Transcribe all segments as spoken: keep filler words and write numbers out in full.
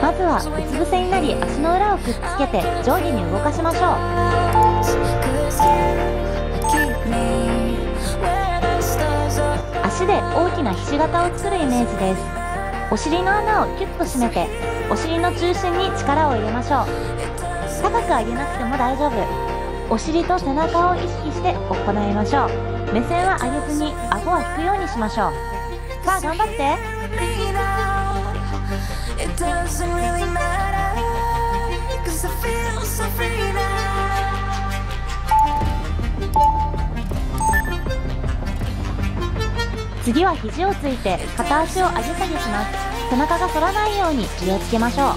まずはうつ伏せになり足の裏をくっつけて上下に動かしましょう。足で大きなひし形を作るイメージです。お尻の穴をキュッと締めてお尻の中心に力を入れましょう。高く上げなくても大丈夫。お尻と背中を意識して行いましょう。目線は上げずに顎は引くようにしましょう。さあ頑張って。次は肘をついて片足を上げ下げします。背中が反らないように気をつけましょう。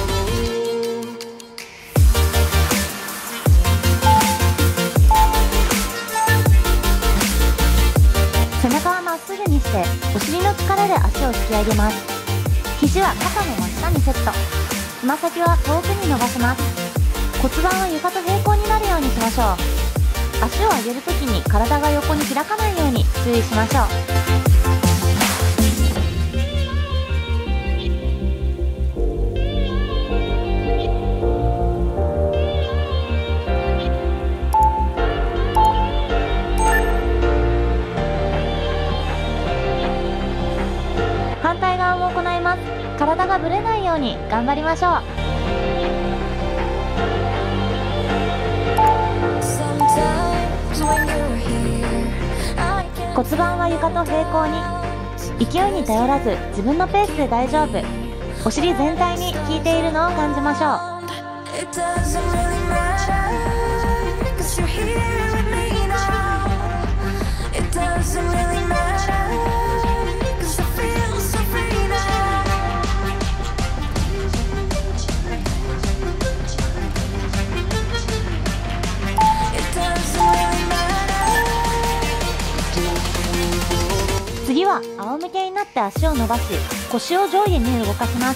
背中はまっすぐにしてお尻の力で足を引き上げます。肘は肩の真下にセット。つま先は遠くに伸ばします。骨盤は床と平行になるようにしましょう。足を上げるときに体が横に開かないように注意しましょう。反対側も行います。体がぶれないように頑張りましょう。骨盤は床と平行に。勢いに頼らず自分のペースで大丈夫。お尻全体に効いているのを感じましょう。次は仰向けになって足を伸ばし腰を上下に動かします。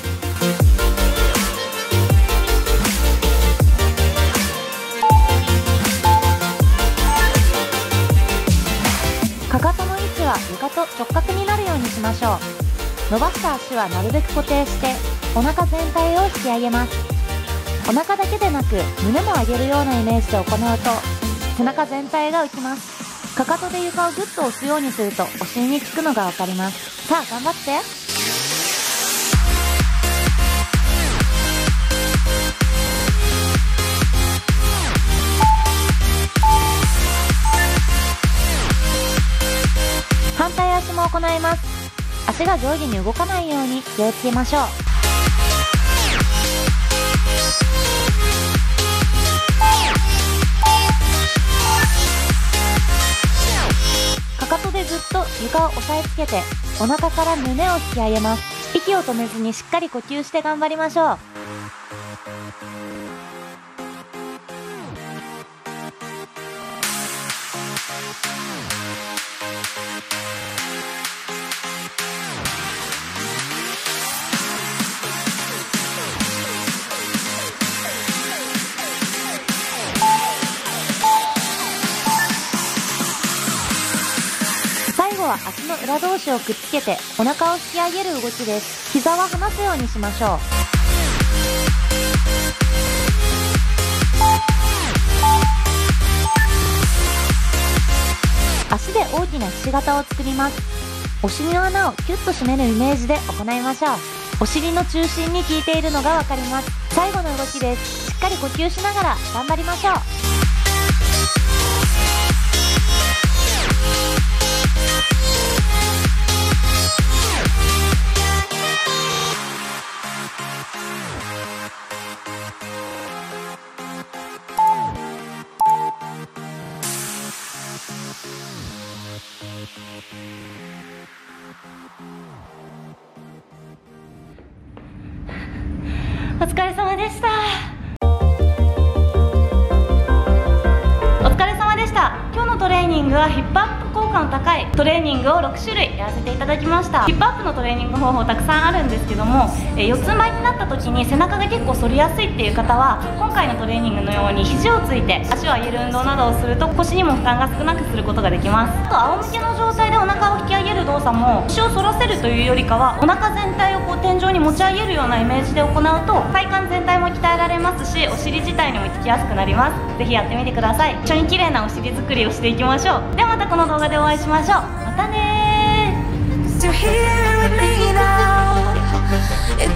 かかとの位置は床と直角になるようにしましょう。伸ばした足はなるべく固定してお腹全体を引き上げます。お腹だけでなく胸も上げるようなイメージで行うと背中全体が浮きます。かかとで床をグッと押すようにするとお尻に効くのがわかります。さあ頑張って。反対足も行います。足が上下に動かないように気をつけましょう。かかとでずっと床を押さえつけてお腹から胸を引き上げます。息を止めずにしっかり呼吸して頑張りましょう。最後は足の裏同士をくっつけてお腹を引き上げる動きです。膝は離すようにしましょう。足で大きなひし形を作ります。お尻の穴をキュッと締めるイメージで行いましょう。お尻の中心に効いているのがわかります。最後の動きです。しっかり呼吸しながら頑張りましょう。お疲れ様でした。お疲れ様でした。今日のトレーニングはヒップアップ効果価の高いトレーニングをろくしゅるいやらせていただきました。ヒップアップのトレーニング方法たくさんあるんですけども、えー、四つん這いになった時に背中が結構反りやすいっていう方は、今回のトレーニングのように肘をついて足を上げる運動などをすると腰にも負担が少なくすることができます。あと仰向けの状態でお腹を引き上げる動作も腰を反らせるというよりかは、お腹全体をこう天井に持ち上げるようなイメージで行うと体幹全体も鍛えられますし、お尻自体にも効きやすくなります。ぜひやってみてください。一緒に綺麗なお尻作りをしていきましょう。ではまたこの動画でお会いしましょう。またねー。